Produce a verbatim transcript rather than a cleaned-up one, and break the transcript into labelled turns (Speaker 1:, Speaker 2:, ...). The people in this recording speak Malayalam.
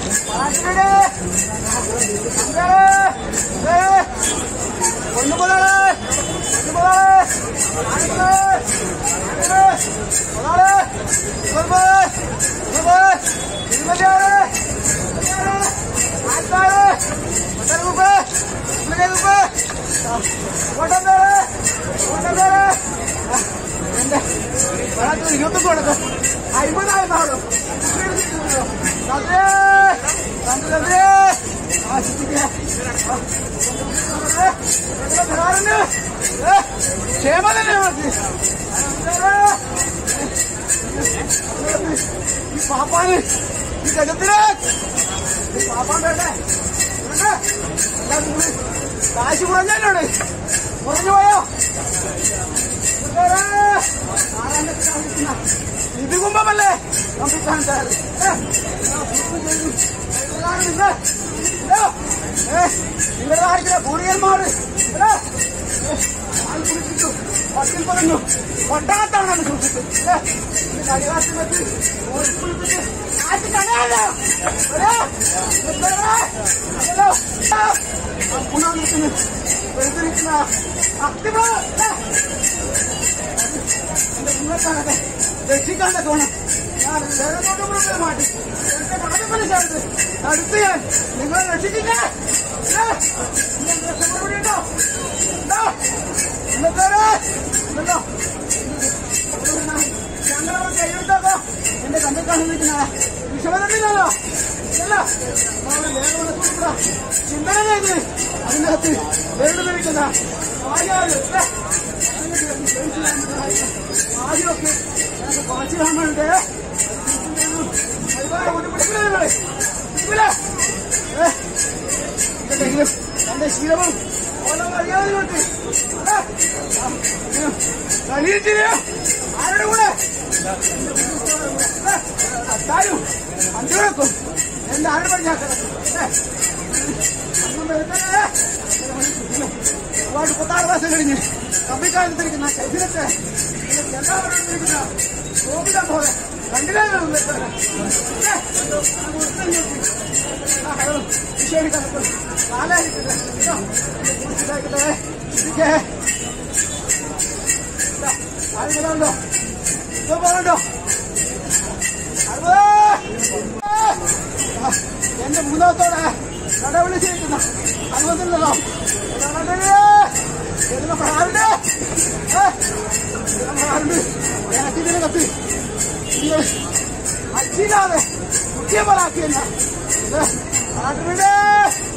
Speaker 1: പാപ്പാന് ഈ ഗജത്തില് പാപ്പാൻ വേണ്ടേ കാശ് കുറഞ്ഞോട് കുറഞ്ഞു പോയോ ഇത് കുമ്പമല്ലേ നിങ്ങളുടെ ആർക്കില്ല കൂടിയന്മാർ പട്ടിൽ പറഞ്ഞു ഒട്ടകത്താണ് സൂക്ഷിച്ചത് കളികാത്തിൽ വെച്ച് ആറ്റ് കടയല്ലോ പുണ നിൽക്കുന്നു വെറുതിരിക്കുന്ന അക്തിമ എന്റെ മുന്നോട്ടാകട്ടെ രക്ഷിക്കാണ്ടൊക്കെ വേണം ഞാൻ വേറെ മാറ്റി എന്റെ കാലപ്പലിശാണ് അടുത്ത് ഞാൻ നിങ്ങളെ രക്ഷിച്ചില്ലേ രക്ഷപ്പെടുണ്ടോ ഇന്നത്തേരെ ഉണ്ടല്ലോ ഞങ്ങളവിടെ കൈയെടുത്താക്കോ എന്റെ കണ്ണിൽ കാണുന്നിരിക്കുന്ന വിഷമതന്നില്ലല്ലോ അല്ല വേറെ ചിന്തന ചെയ്ത് അതിനകത്ത് വേണ്ടുന്നിരിക്കുന്ന ആദ്യമൊക്കെ ഞങ്ങൾക്ക് കുറച്ച് കാണുന്നുണ്ട് ഒരുപാട് ബുദ്ധിമുട്ടില്ലേ എന്തെങ്കിലും എന്റെ ശീലവും ഓരോ അറിയാതെ കഴിയിച്ചില്ല ആരുടെ കൂടെ അത്തായും അഞ്ചുകൊടുക്കും എന്റെ ആരുടെ പറഞ്ഞാക്കണം ഒരുപാട് മുപ്പത്താറ് മാസം കഴിഞ്ഞ് കമ്പിക്കാലത്തിരിക്കുന്ന ശരീരത്തെ എല്ലാവരും ഇരിക്കുന്ന കോപിത പോലെ കണ്ടില്ലേ വിശേഷിക്കണക്ക് കാലായിരിക്കട്ടെ ഇരിക്കേ ആരുണ്ടോ ഇതോ പോകണ്ടോ എന്റെ മൂന്നാമത്തോടെ കട വിളിച്ചിരിക്കുന്ന അനുവദില്ലല്ലോ ഇതിനെ പറയാറുണ്ട് പറയാറുണ്ട് എനിക്കിതിനെ കത്തി അച്ഛനാതെ കുട്ടിയെ പോലാക്കിയല്ല നാട്ടിലെ